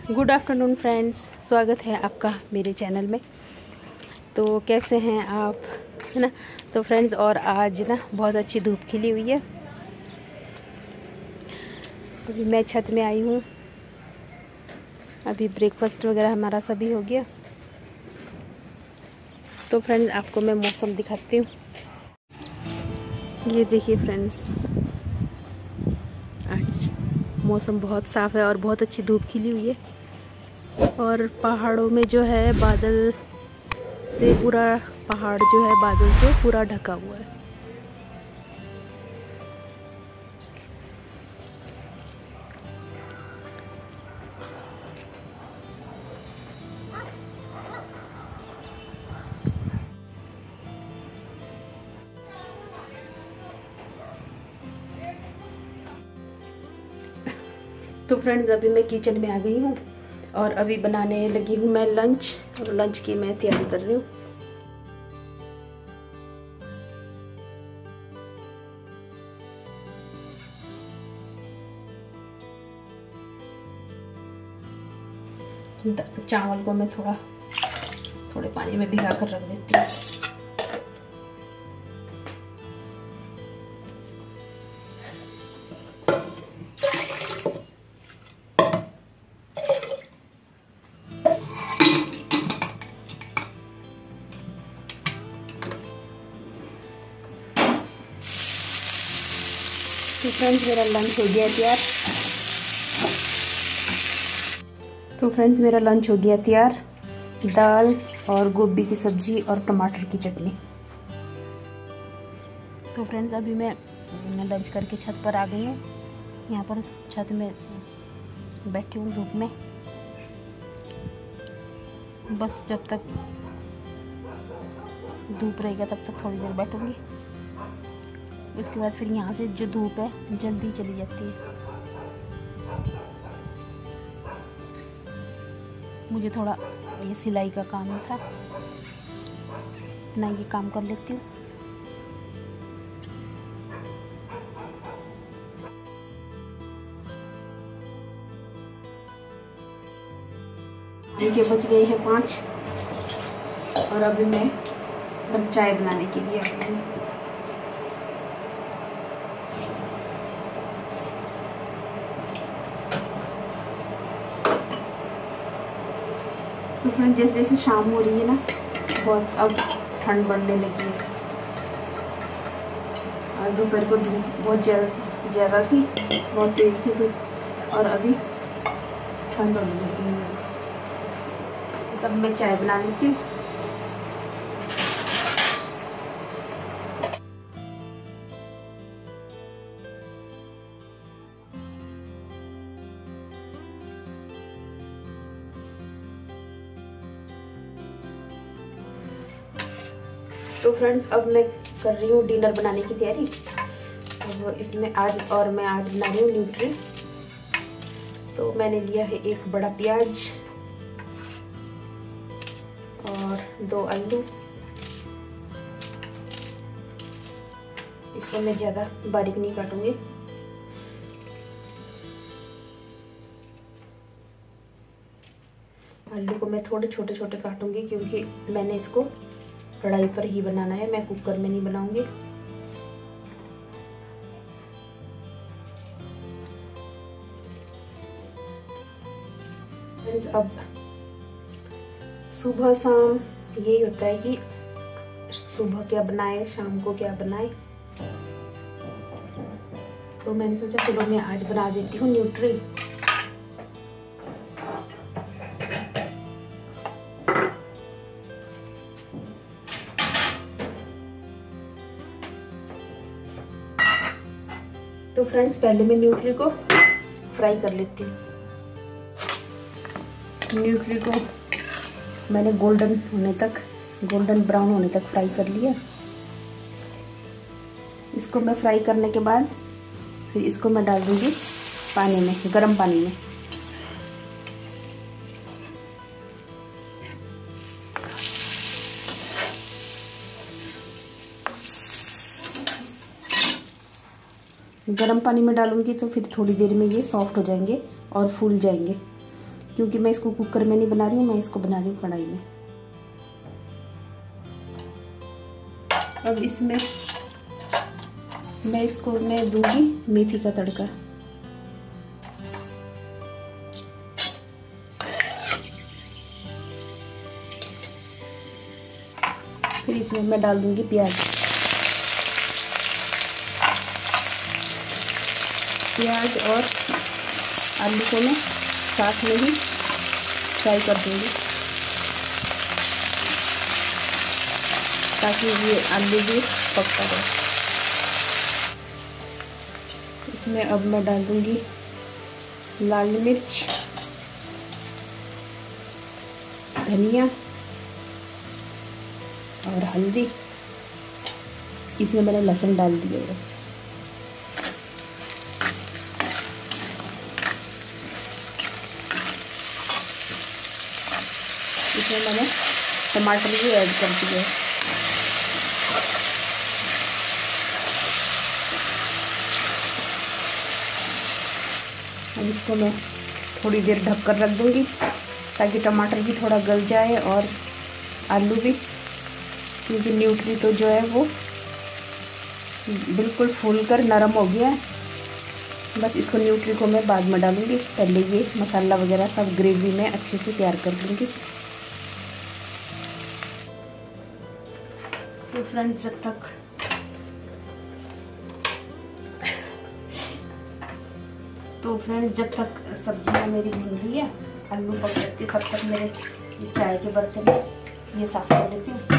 Good afternoon friends, स्वागत है आपका मेरे चैनल में। तो कैसे हैं आप, है ना। तो फ्रेंड्स, और आज ना बहुत अच्छी धूप खिली हुई है। अभी मैं छत में आई हूँ। अभी ब्रेकफास्ट वगैरह हमारा सभी हो गया। तो फ्रेंड्स, आपको मैं मौसम दिखाती हूँ। ये देखिए फ्रेंड्स, आज मौसम बहुत साफ़ है और बहुत अच्छी धूप खिली हुई है। और पहाड़ों में जो है बादल से पूरा, पहाड़ जो है बादल से पूरा ढका हुआ है। तो फ्रेंड्स, अभी मैं किचन में आ गई हूँ और अभी बनाने लगी हूँ मैं लंच। और लंच की मैं तैयारी कर रही हूँ। चावल को मैं थोड़े पानी में भिगा कर रख देती हूँ। तो फ्रेंड्स, मेरा लंच हो गया तैयार। दाल और गोभी की सब्जी और टमाटर की चटनी। तो फ्रेंड्स, अभी मैं लंच करके छत पर आ गई हूँ। यहाँ पर छत में बैठी हूँ धूप में। बस जब तक धूप रहेगा तब तक थोड़ी देर बैठूंगी। उसके बाद फिर यहाँ से जो धूप है जल्दी चली जाती है। मुझे थोड़ा ये सिलाई का काम था, अपना ये काम कर लेती हूँ। देखिए, बज गए हैं 5 और अभी मैं चाय बनाने के लिए आ गई। तो फ्रेंड्स, जैसे जैसे शाम हो रही है ना, बहुत अब ठंड बढ़ने लगी है। आज दोपहर को धूप बहुत ज़्यादा थी, बहुत तेज़ थी धूप, और अभी ठंड बढ़ने लगी है। सब मैं चाय बना लेती हूँ। तो फ्रेंड्स, अब मैं कर रही हूँ डिनर बनाने की तैयारी। अब इसमें आज बना रही हूँ न्यूट्री। तो मैंने लिया है एक बड़ा प्याज और 2 आलू। इसको मैं ज़्यादा बारीक नहीं काटूंगी। आलू को मैं थोड़े छोटे छोटे काटूंगी क्योंकि मैंने इसको कढ़ाई पर ही बनाना है, मैं कुकर में नहीं बनाऊंगी। अब सुबह शाम यही होता है कि सुबह क्या बनाए, शाम को क्या बनाए। तो मैंने सोचा चलो मैं आज बना देती हूँ न्यूट्री। तो फ्रेंड्स, पहले मैं न्यूट्री को फ्राई कर लेती हूँ। न्यूट्री को मैंने गोल्डन ब्राउन होने तक फ्राई कर लिया। इसको मैं फ्राई करने के बाद फिर इसको मैं डाल दूंगी पानी में, गर्म पानी में। गर्म पानी में डालूंगी तो फिर थोड़ी देर में ये सॉफ्ट हो जाएंगे और फूल जाएंगे। क्योंकि मैं इसको कुकर में नहीं बना रही हूँ, मैं इसको बना रही हूँ कढ़ाई में। अब इसमें मैं दूंगी मेथी का तड़का। फिर इसमें मैं डाल दूंगी प्याज। प्याज और आलू को मैं साथ में ही फ्राई कर दूंगी, ताकि ये आलू भी पकता रहे। इसमें अब मैं डाल दूंगी लाल मिर्च, धनिया और हल्दी। इसमें मैंने लहसुन डाल दिया है। इसमें मैंने टमाटर भी ऐड कर दिए है। अब इसको मैं थोड़ी देर ढककर रख दूंगी, ताकि टमाटर भी थोड़ा गल जाए और आलू भी, क्योंकि न्यूट्री तो जो है वो बिल्कुल फूलकर नरम हो गया है। बस इसको न्यूट्री को मैं बाद में डालूंगी, पहले ये मसाला वगैरह सब ग्रेवी में अच्छे से तैयार कर लूँगी। तो फ्रेंड्स जब तक सब्जियां मेरी भून रही है, आलू पक जाती है, तब तक मेरे ये चाय के बर्तन में ये साफ कर लेती हूँ।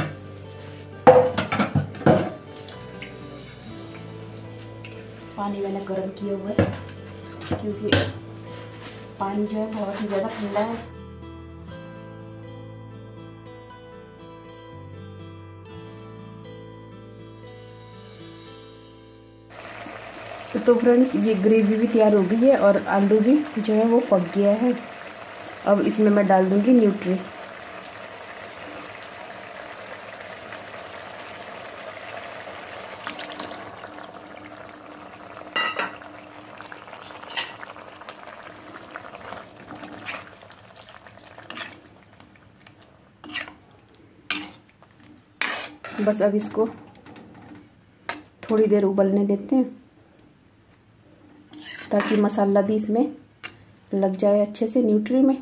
पानी मैंने गर्म किया हुआ है, क्योंकि पानी जो है बहुत ही ज़्यादा ठंडा है। तो फ्रेंड्स ये ग्रेवी भी तैयार हो गई है और आलू भी जो है वो पक गया है। अब इसमें मैं डाल दूंगी न्यूट्री। बस अब इसको थोड़ी देर उबलने देते हैं, ताकि मसाला भी इसमें लग जाए अच्छे से न्यूट्री में।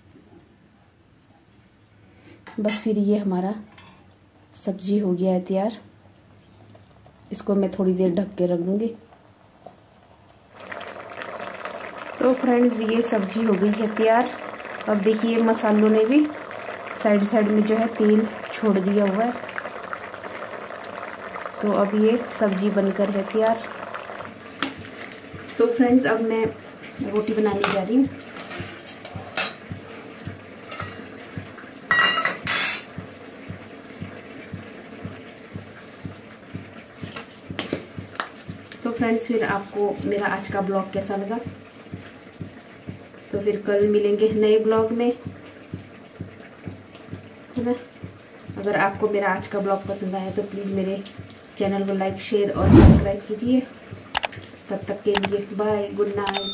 बस फिर ये हमारा सब्जी हो गया है तैयार। इसको मैं थोड़ी देर ढक के रख दूँगी। तो फ्रेंड्स ये सब्जी हो गई है तैयार। अब देखिए मसालों ने भी साइड में जो है तेल छोड़ दिया हुआ है। तो अब ये सब्जी बनकर है तैयार। तो फ्रेंड्स अब मैं रोटी बनाने जा रही हूँ। तो फ्रेंड्स फिर आपको मेरा आज का ब्लॉग कैसा लगा, तो फिर कल मिलेंगे नए ब्लॉग में, है ना। अगर आपको मेरा आज का ब्लॉग पसंद आया तो प्लीज़ मेरे चैनल को लाइक, शेयर और सब्सक्राइब कीजिए। तब तक के लिए बाय, गुड नाइट।